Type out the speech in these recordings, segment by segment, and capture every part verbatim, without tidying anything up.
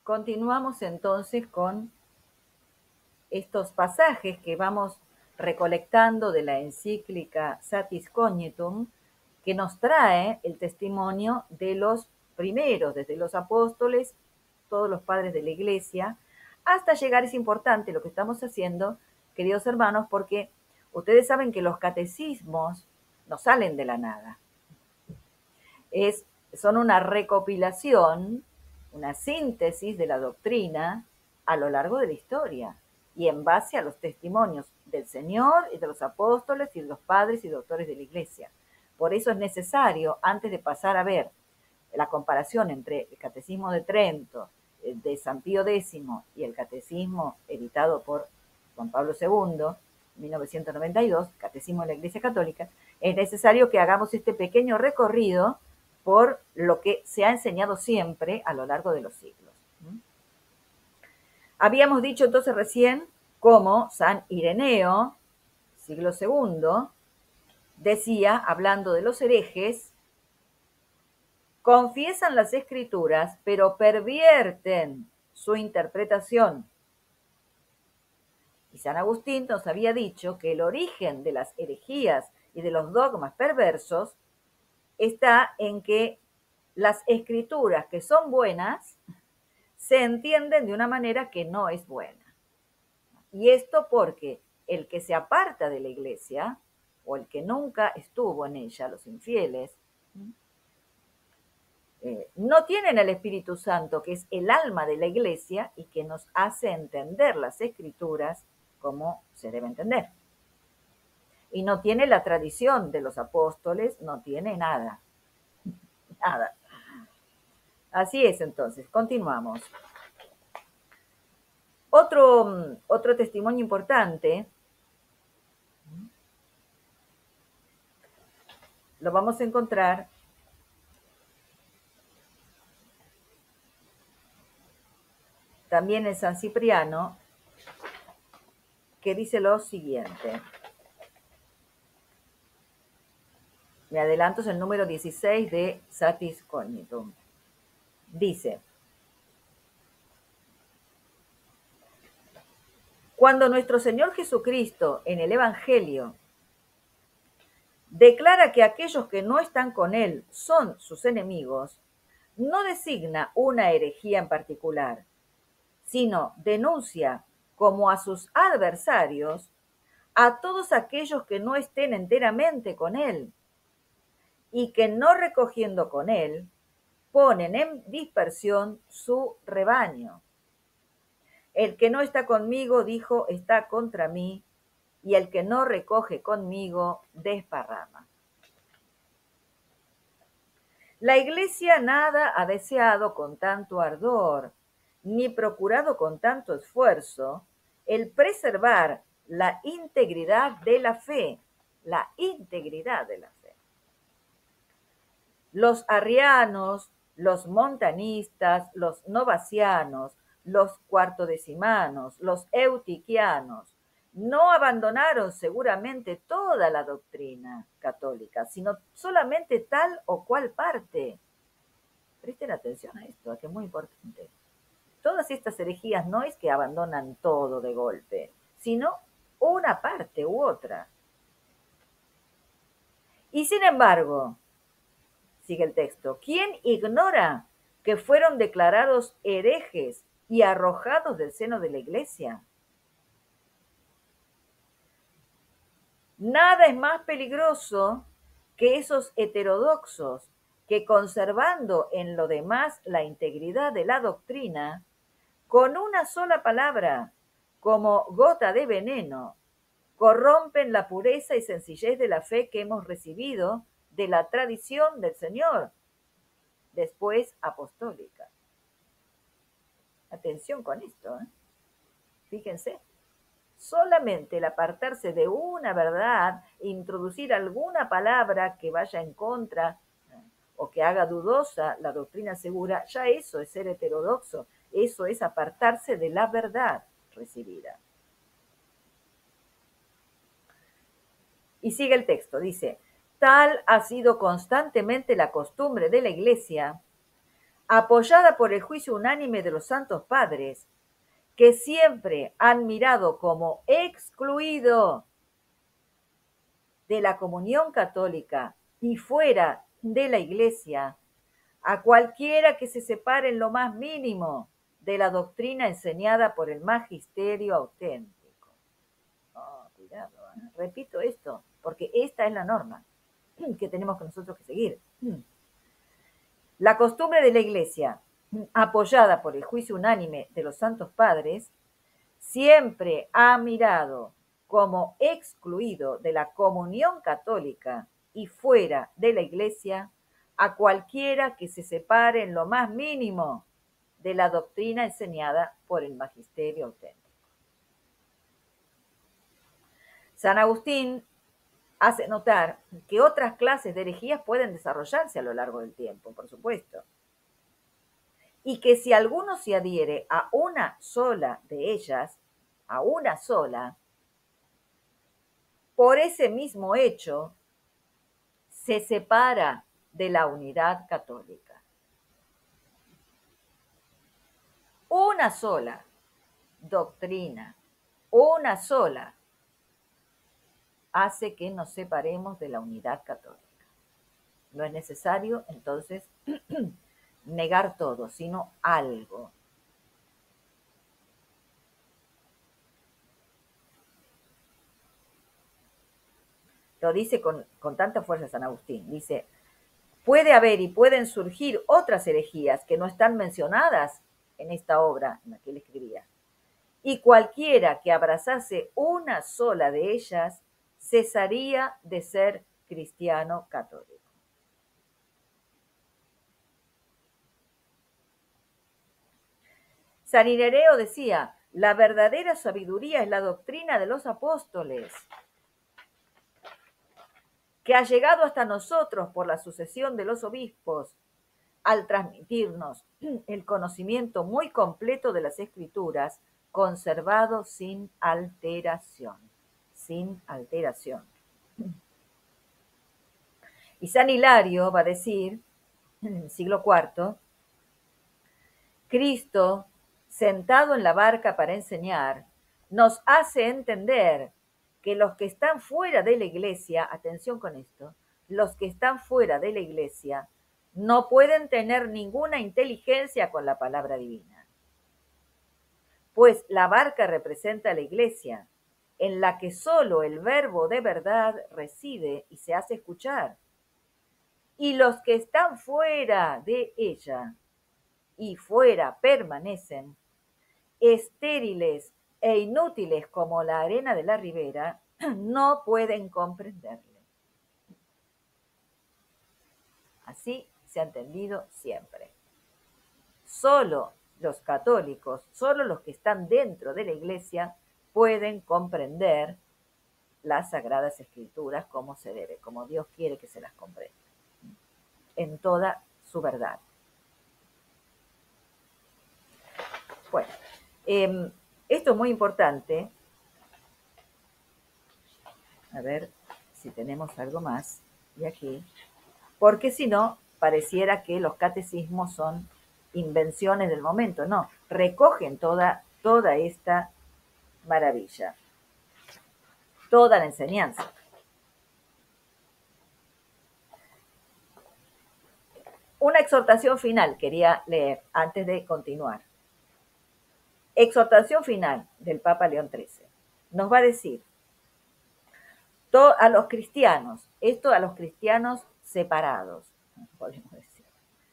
Continuamos entonces con estos pasajes que vamos recolectando de la encíclica Satis Cognitum, que nos trae el testimonio de los primeros, desde los apóstoles, todos los padres de la iglesia, hasta llegar. Es importante lo que estamos haciendo, queridos hermanos, porque ustedes saben que los catecismos no salen de la nada. Es, son una recopilación, una síntesis de la doctrina a lo largo de la historia y en base a los testimonios del Señor y de los apóstoles y de los padres y doctores de la iglesia. Por eso es necesario, antes de pasar a ver la comparación entre el Catecismo de Trento, de San Pío décimo, y el Catecismo editado por Juan Pablo segundo, mil novecientos noventa y dos, Catecismo de la Iglesia Católica, es necesario que hagamos este pequeño recorrido por lo que se ha enseñado siempre a lo largo de los siglos. Habíamos dicho entonces recién cómo San Ireneo, siglo segundo, decía, hablando de los herejes, confiesan las escrituras, pero pervierten su interpretación. Y San Agustín nos había dicho que el origen de las herejías y de los dogmas perversos está en que las escrituras que son buenas se entienden de una manera que no es buena. Y esto porque el que se aparta de la iglesia, o el que nunca estuvo en ella, los infieles, eh, no tienen el Espíritu Santo, que es el alma de la iglesia y que nos hace entender las escrituras como se debe entender. Y no tiene la tradición de los apóstoles, no tiene nada. Nada. Así es entonces, continuamos. Otro, otro testimonio importante lo vamos a encontrar también en San Cipriano, que dice lo siguiente. Me adelanto, es el número dieciséis de Satis Cognitum. Dice: cuando nuestro Señor Jesucristo en el Evangelio declara que aquellos que no están con Él son sus enemigos, no designa una herejía en particular, sino denuncia como a sus adversarios a todos aquellos que no estén enteramente con Él y que no recogiendo con Él, ponen en dispersión su rebaño. El que no está conmigo, dijo, está contra mí, y el que no recoge conmigo, desparrama. La Iglesia nada ha deseado con tanto ardor, ni procurado con tanto esfuerzo, el preservar la integridad de la fe, la integridad de la fe. Los arrianos, los montanistas, los novacianos, los cuartodecimanos, los eutiquianos, no abandonaron seguramente toda la doctrina católica, sino solamente tal o cual parte. Presten atención a esto, que es muy importante. Todas estas herejías no es que abandonan todo de golpe, sino una parte u otra. Y sin embargo, sigue el texto, ¿quién ignora que fueron declarados herejes y arrojados del seno de la iglesia? Nada es más peligroso que esos heterodoxos que, conservando en lo demás la integridad de la doctrina, con una sola palabra, como gota de veneno, corrompen la pureza y sencillez de la fe que hemos recibido de la tradición del Señor, después apostólica. Atención con esto, ¿eh? Fíjense. Solamente el apartarse de una verdad, introducir alguna palabra que vaya en contra ¿eh? o que haga dudosa la doctrina segura, ya eso es ser heterodoxo, eso es apartarse de la verdad recibida. Y sigue el texto, dice, tal ha sido constantemente la costumbre de la Iglesia, apoyada por el juicio unánime de los santos padres, que siempre han mirado como excluido de la comunión católica y fuera de la Iglesia a cualquiera que se separe en lo más mínimo de la doctrina enseñada por el magisterio auténtico. Oh, cuidado, ¿eh? Repito esto, porque esta es la norma que tenemos que nosotros que seguir. La costumbre de la Iglesia, apoyada por el juicio unánime de los santos padres, siempre ha mirado como excluido de la comunión católica y fuera de la Iglesia a cualquiera que se separe en lo más mínimo de la doctrina enseñada por el magisterio auténtico. San Agustín hace notar que otras clases de herejías pueden desarrollarse a lo largo del tiempo, por supuesto, y que si alguno se adhiere a una sola de ellas, a una sola, por ese mismo hecho, se separa de la unidad católica. Una sola doctrina, una sola, hace que nos separemos de la unidad católica. No es necesario, entonces, negar todo, sino algo. Lo dice con, con tanta fuerza San Agustín. Dice, puede haber y pueden surgir otras herejías que no están mencionadas en esta obra en la que él escribía. Y cualquiera que abrazase una sola de ellas cesaría de ser cristiano católico. San Ireneo decía, la verdadera sabiduría es la doctrina de los apóstoles, que ha llegado hasta nosotros por la sucesión de los obispos, al transmitirnos el conocimiento muy completo de las Escrituras, conservado sin alteración, sin alteración. Y San Hilario va a decir, en el siglo cuarto, Cristo, sentado en la barca para enseñar, nos hace entender que los que están fuera de la iglesia, atención con esto, los que están fuera de la iglesia no pueden tener ninguna inteligencia con la palabra divina. Pues la barca representa a la iglesia, en la que solo el verbo de verdad reside y se hace escuchar. Y los que están fuera de ella y fuera permanecen, estériles e inútiles como la arena de la ribera, no pueden comprenderle. Así se ha entendido siempre. Solo los católicos, solo los que están dentro de la iglesia pueden comprender las Sagradas Escrituras como se debe, como Dios quiere que se las comprenda, en toda su verdad. Bueno, eh, esto es muy importante. A ver si tenemos algo más de aquí. Porque si no, pareciera que los catecismos son invenciones del momento. No, recogen toda, toda esta maravilla, toda la enseñanza. Una exhortación final quería leer antes de continuar. Exhortación final del Papa León trece. Nos va a decir a los cristianos, esto a los cristianos separados, podemos decir.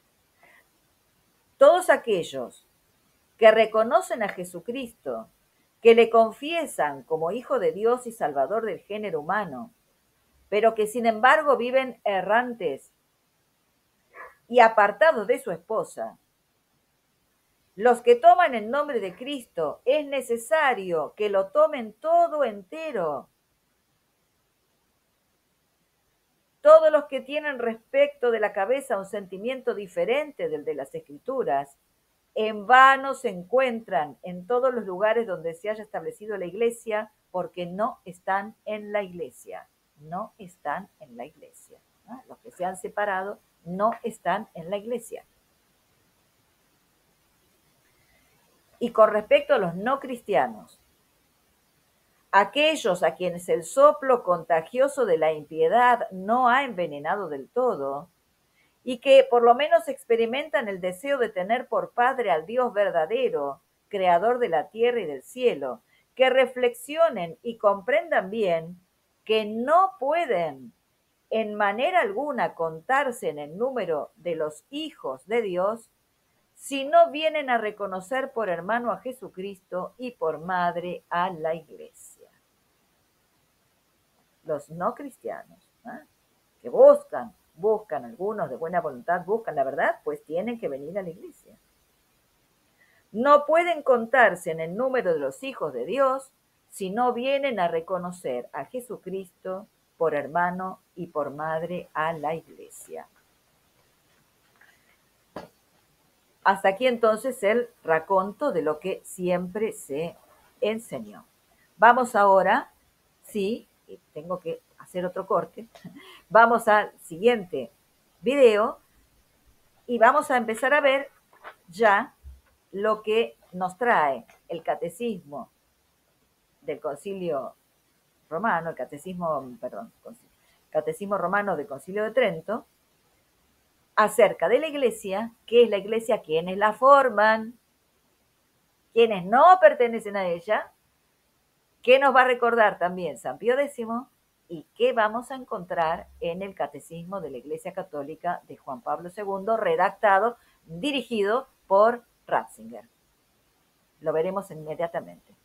Todos aquellos que reconocen a Jesucristo, que le confiesan como Hijo de Dios y Salvador del género humano, pero que sin embargo viven errantes y apartados de su esposa, los que toman el nombre de Cristo, es necesario que lo tomen todo entero. Todos los que tienen respecto de la cabeza un sentimiento diferente del de las Escrituras, en vano se encuentran en todos los lugares donde se haya establecido la iglesia, porque no están en la iglesia, no están en la iglesia. ¿No? Los que se han separado no están en la iglesia. Y con respecto a los no cristianos, aquellos a quienes el soplo contagioso de la impiedad no ha envenenado del todo, y que por lo menos experimentan el deseo de tener por Padre al Dios verdadero, creador de la tierra y del cielo, que reflexionen y comprendan bien que no pueden en manera alguna contarse en el número de los hijos de Dios si no vienen a reconocer por hermano a Jesucristo y por madre a la iglesia. Los no cristianos, ¿eh? que buscan, buscan algunos de buena voluntad, buscan la verdad, pues tienen que venir a la iglesia. No pueden contarse en el número de los hijos de Dios si no vienen a reconocer a Jesucristo por hermano y por madre a la iglesia. Hasta aquí entonces el raconto de lo que siempre se enseñó. Vamos ahora, sí, tengo que hacer otro corte, vamos al siguiente video y vamos a empezar a ver ya lo que nos trae el catecismo del Concilio Romano, el catecismo, perdón, catecismo romano del Concilio de Trento, acerca de la iglesia, qué es la iglesia, quiénes la forman, quiénes no pertenecen a ella, qué nos va a recordar también San Pío X y qué vamos a encontrar en el Catecismo de la Iglesia Católica de Juan Pablo segundo, redactado, dirigido por Ratzinger. Lo veremos inmediatamente.